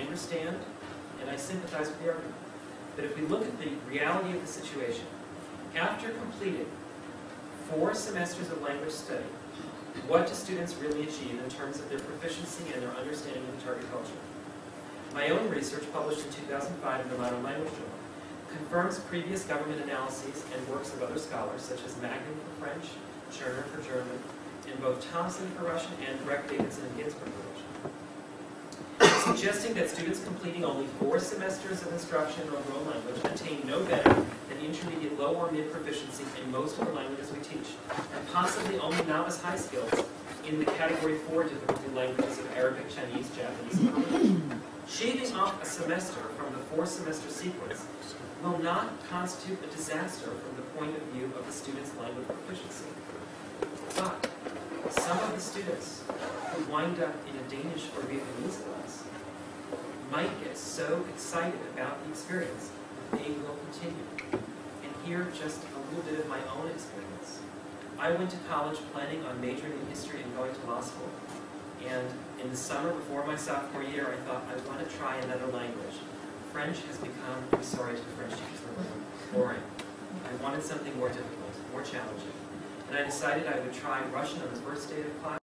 understand and I sympathize with the argument. But if we look at the reality of the situation, after completing 4 semesters of language study, what do students really achieve in terms of their proficiency and their understanding of the target culture? My own research, published in 2005 in the Modern Language Journal, confirms previous government analyses and works of other scholars, such as Magnum for French, Scherner for German, and both Thompson for Russian and Breck, Davidson, and Ginsberg for Russian, suggesting that students completing only 4 semesters of instruction in a world language attain no better than intermediate low or mid proficiency in most of the languages we teach, and possibly only novice high skills in the category 4 difficulty languages of Arabic, Chinese, Japanese, and Korean. Shaving off a semester from the 4-semester sequence will not constitute a disaster from the point of view of the student's language proficiency. But some of the students who wind up in a Danish or Vietnamese class might get so excited about the experience that they will continue. And here, just a little bit of my own experience. I went to college planning on majoring in history and going to law school. And in the summer before my sophomore year, I thought, I want to try another language. French has become, I'm sorry to the French teachers, boring. I wanted something more difficult, more challenging. And I decided I would try Russian on the first day of class.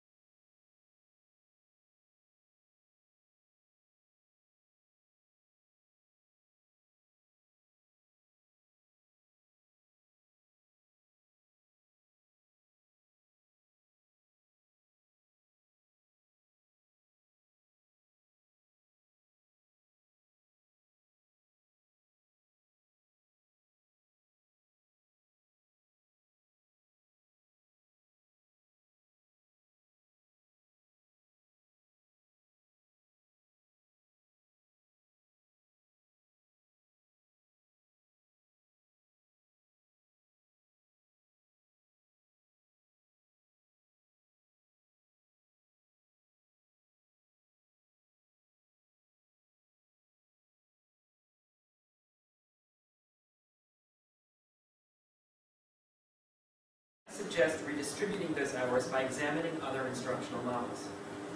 Suggest redistributing those hours by examining other instructional models.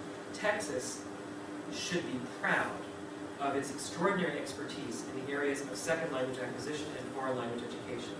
Texas should be proud of its extraordinary expertise in the areas of second language acquisition and foreign language education.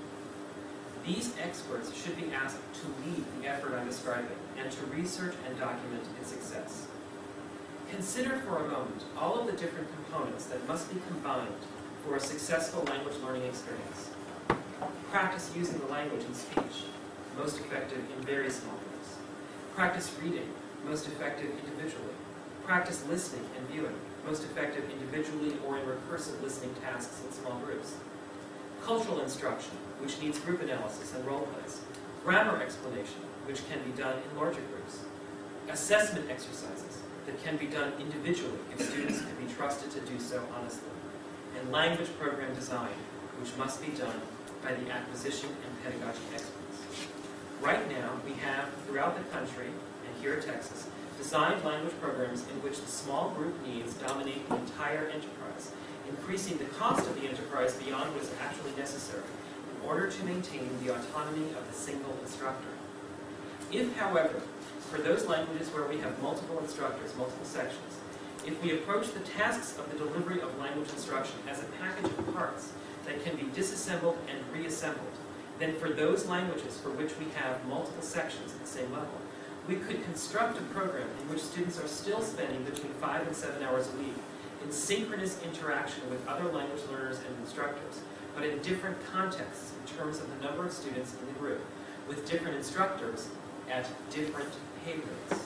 These experts should be asked to lead the effort I'm describing and to research and document its success. Consider for a moment all of the different components that must be combined for a successful language learning experience. Practice using the language in speech, most effective in very small groups. Practice reading, most effective individually. Practice listening and viewing, most effective individually or in recursive listening tasks in small groups. Cultural instruction, which needs group analysis and role plays. Grammar explanation, which can be done in larger groups. Assessment exercises that can be done individually if students can be trusted to do so honestly. And language program design, which must be done by the acquisition and pedagogy experts. Right now, we have, throughout the country, and here at Texas, designed language programs in which the small group needs dominate the entire enterprise, increasing the cost of the enterprise beyond what is actually necessary in order to maintain the autonomy of the single instructor. If, however, for those languages where we have multiple instructors, multiple sections, if we approach the tasks of the delivery of language instruction as a package of parts that can be disassembled and reassembled, then for those languages for which we have multiple sections at the same level, we could construct a program in which students are still spending between 5 and 7 hours a week in synchronous interaction with other language learners and instructors, but in different contexts in terms of the number of students in the group, with different instructors at different pay rates.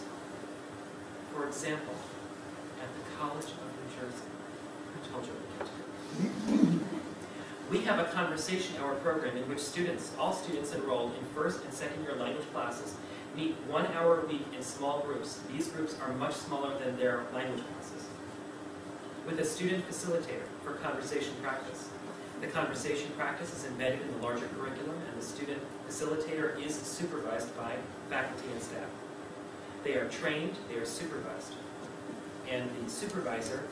For example, at the College of New Jersey, I told you we have a conversation hour program in which all students enrolled in first and second year language classes meet 1 hour a week in small groups. These groups are much smaller than their language classes. With a student facilitator for conversation practice. The conversation practice is embedded in the larger curriculum, and the student facilitator is supervised by faculty and staff. They are trained, they are supervised. And the supervisor,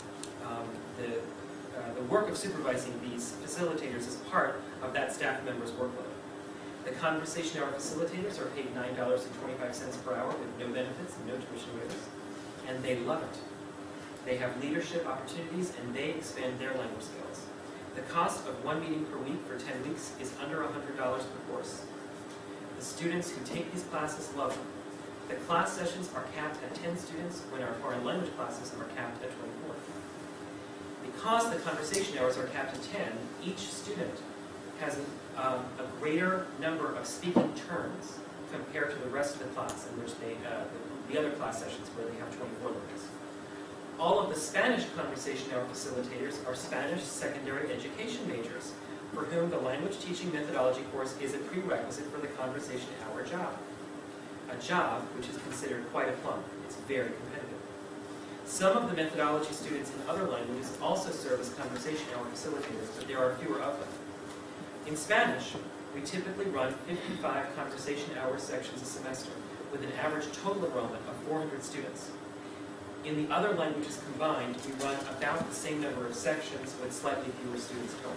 the work of supervising these facilitators is part of that staff member's workload. The conversation hour facilitators are paid $9.25 per hour with no benefits and no tuition waivers, and they love it. They have leadership opportunities, and they expand their language skills. The cost of one meeting per week for 10 weeks is under $100 per course. The students who take these classes love them. The class sessions are capped at 10 students when our foreign language classes are capped at 24. Because the conversation hours are capped at 10, each student has a greater number of speaking turns compared to the rest of the class, in which the other class sessions where they have 24 learners. All of the Spanish conversation hour facilitators are Spanish secondary education majors, for whom the language teaching methodology course is a prerequisite for the conversation hour job. A job which is considered quite a plum. It's very competitive. Some of the methodology students in other languages also serve as conversation hour facilitators, but there are fewer of them. In Spanish, we typically run 55 conversation hour sections a semester, with an average total enrollment of 400 students. In the other languages combined, we run about the same number of sections with slightly fewer students total.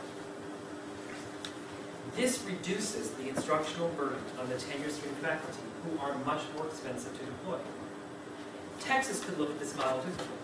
This reduces the instructional burden on the tenure-stream faculty, who are much more expensive to deploy. Texas could look at this model differently.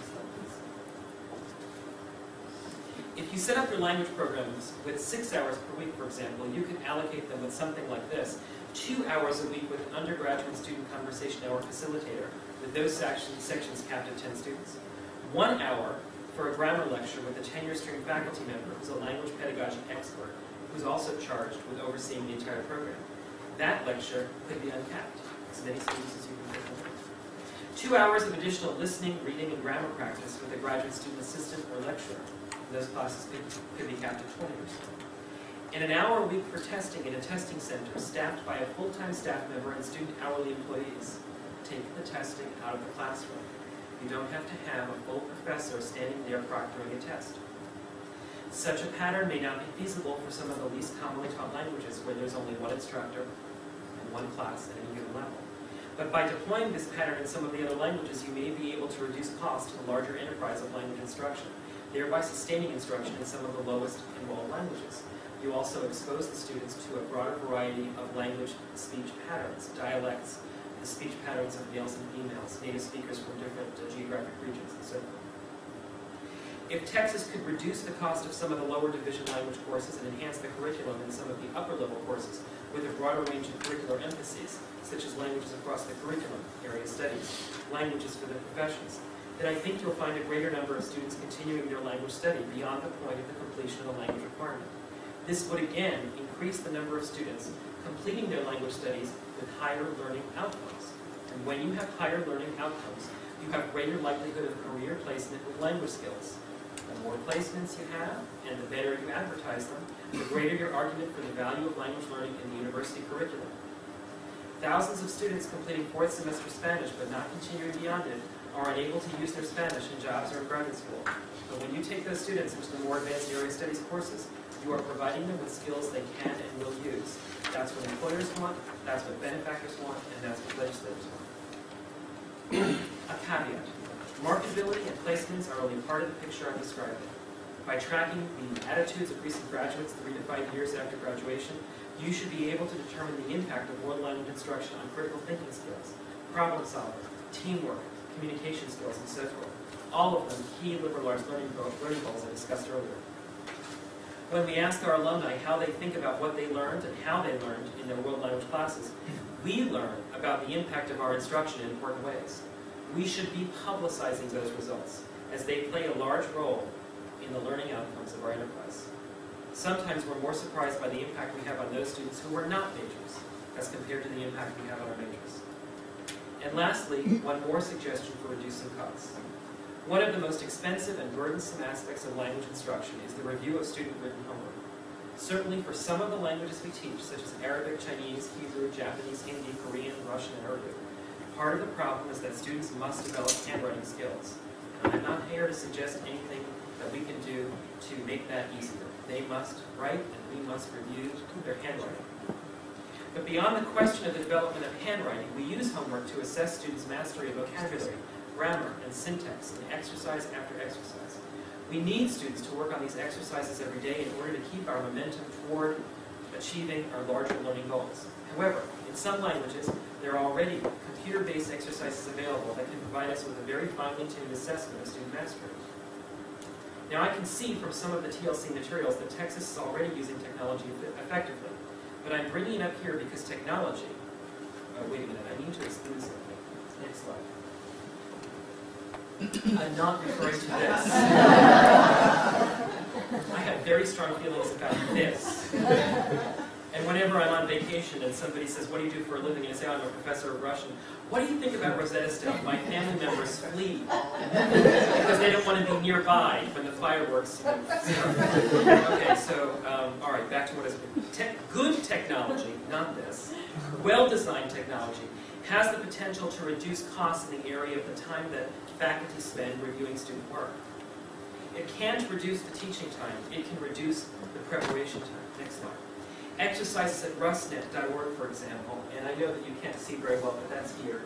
If you set up your language programs with 6 hours per week, for example, you could allocate them with something like this: 2 hours a week with an undergraduate student conversation hour facilitator, with those sections capped at 10 students. 1 hour for a grammar lecture with a tenure-stream faculty member who's a language pedagogy expert, who's also charged with overseeing the entire program. That lecture could be uncapped, as many students as you can fit in. 2 hours of additional listening, reading, and grammar practice with a graduate student assistant or lecturer. Those classes could be capped at 20 or so. And an hour a week for testing in a testing center staffed by a full-time staff member and student hourly employees. Take the testing out of the classroom. You don't have to have a full professor standing there proctoring a test. Such a pattern may not be feasible for some of the least commonly taught languages, where there's only one instructor and one class at any given level. But by deploying this pattern in some of the other languages, you may be able to reduce costs to the larger enterprise of language instruction, thereby sustaining instruction in some of the lowest enrolled languages. You also expose the students to a broader variety of language speech patterns, dialects, the speech patterns of males and females, native speakers from different geographic regions, and so forth. If Texas could reduce the cost of some of the lower division language courses and enhance the curriculum in some of the upper level courses with a broader range of curricular emphases, such as languages across the curriculum, area studies, languages for the professions, then I think you'll find a greater number of students continuing their language study beyond the point of the completion of the language requirement. This would again increase the number of students completing their language studies with higher learning outcomes. And when you have higher learning outcomes, you have greater likelihood of career placement with language skills. The more placements you have, and the better you advertise them, the greater your argument for the value of language learning in the university curriculum. Thousands of students completing 4th semester Spanish but not continuing beyond it are unable to use their Spanish in jobs or in graduate school. But when you take those students into the more advanced area studies courses, you are providing them with skills they can and will use. That's what employers want, that's what benefactors want, and that's what legislators want. A caveat. Marketability and placements are only part of the picture I'm describing. By tracking the attitudes of recent graduates 3 to 5 years after graduation, you should be able to determine the impact of world language instruction on critical thinking skills, problem solving, teamwork, communication skills, and so forth. All of them key liberal arts learning goals I discussed earlier. When we ask our alumni how they think about what they learned and how they learned in their world language classes, we learn about the impact of our instruction in important ways. We should be publicizing those results, as they play a large role in the learning outcomes of our enterprise. Sometimes we're more surprised by the impact we have on those students who are not majors, as compared to the impact we have on our majors. And lastly, one more suggestion for reducing costs. One of the most expensive and burdensome aspects of language instruction is the review of student-written homework. Certainly for some of the languages we teach, such as Arabic, Chinese, Hebrew, Japanese, Hindi, Korean, Russian, and Urdu, part of the problem is that students must develop handwriting skills. And I'm not here to suggest anything that we can do to make that easier. They must write, and we must review their handwriting. But beyond the question of the development of handwriting, we use homework to assess students' mastery of vocabulary, grammar, and syntax in exercise after exercise. We need students to work on these exercises every day in order to keep our momentum toward achieving our larger learning goals. However, in some languages, There are already computer-based exercises available that can provide us with a very finely tuned assessment of student mastery. Now, I can see from some of the TLC materials that Texas is already using technology effectively, but I'm bringing it up here because technology... wait a minute, I need to exclude something. Next slide. I'm not referring to this. I have very strong feelings about this. And whenever I'm on vacation and somebody says, what do you do for a living? And I say, oh, I'm a professor of Russian. What do you think about Rosetta Stone? My family members flee because they don't want to be nearby when the fireworks start. Okay, so, all right, back to what is good technology, not this. Well-designed technology has the potential to reduce costs in the area of the time that faculty spend reviewing student work. It can't reduce the teaching time. It can reduce the preparation time. Next slide. Exercises at rusnet.org, for example, and I know that you can't see very well, but that's here,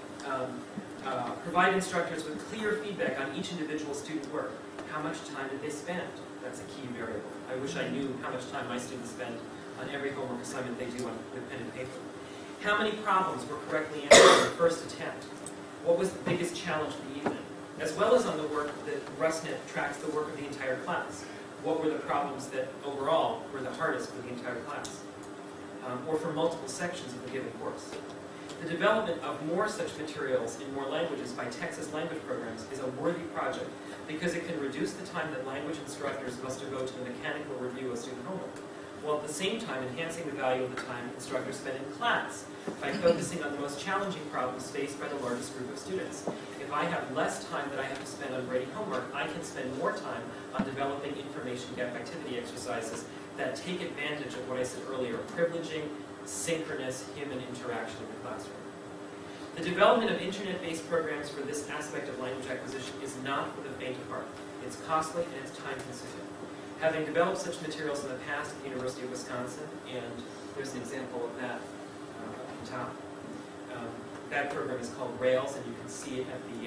provide instructors with clear feedback on each individual student work. How much time did they spend? That's a key variable. I wish I knew how much time my students spend on every homework assignment they do with pen and paper. How many problems were correctly answered in the first attempt? What was the biggest challenge of the evening? As well as on the work that RusNet tracks the work of the entire class. What were the problems that overall were the hardest for the entire class? Or for multiple sections of the given course. The development of more such materials in more languages by Texas language programs is a worthy project because it can reduce the time that language instructors must devote to the mechanical review of student homework, while at the same time enhancing the value of the time instructors spend in class by focusing on the most challenging problems faced by the largest group of students. If I have less time that I have to spend on grading homework, I can spend more time on developing information gap activity exercises that take advantage of what I said earlier, privileging synchronous human interaction in the classroom. The development of internet-based programs for this aspect of language acquisition is not for the faint of heart. It's costly and it's time-consuming. Having developed such materials in the past at the University of Wisconsin, and there's an example of that up on top. That program is called Rails, and you can see it at the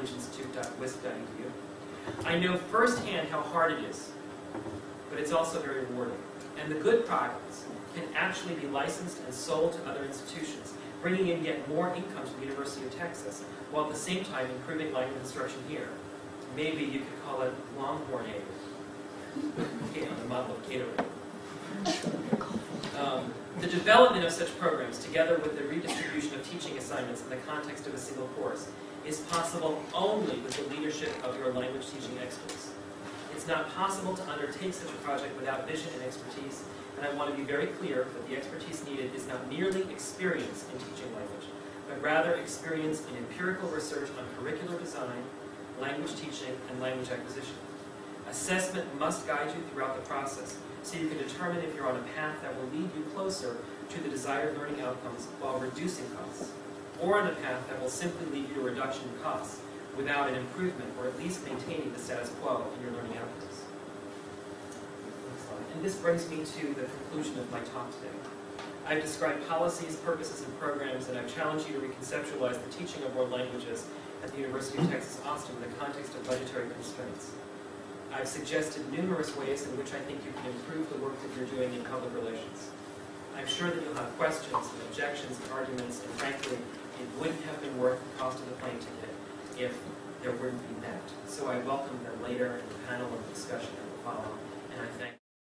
languageinstitute.wisc.edu. I know firsthand how hard it is, but it's also very rewarding. And the good products can actually be licensed and sold to other institutions, bringing in yet more income to the University of Texas, while at the same time improving language instruction here. Maybe you could call it Longhorn Aid. Okay, on the model of Gatorade. The development of such programs, together with the redistribution of teaching assignments in the context of a single course, is possible only with the leadership of your language teaching experts. It's not possible to undertake such a project without vision and expertise, and I want to be very clear that the expertise needed is not merely experience in teaching language, but rather experience in empirical research on curricular design, language teaching, and language acquisition. Assessment must guide you throughout the process, so you can determine if you're on a path that will lead you closer to the desired learning outcomes while reducing costs, or on a path that will simply lead you to a reduction in costs without an improvement, or at least maintaining the status quo in your learning outcomes. And this brings me to the conclusion of my talk today. I've described policies, purposes, and programs, and I've challenged you to reconceptualize the teaching of world languages at the University of Texas Austin in the context of budgetary constraints. I've suggested numerous ways in which I think you can improve the work that you're doing in public relations. I'm sure that you'll have questions and objections and arguments, and frankly, it wouldn't have been worth the cost of the plane ticket if there wouldn't be that. So I welcome them later in the panel of discussion that will follow, and I thank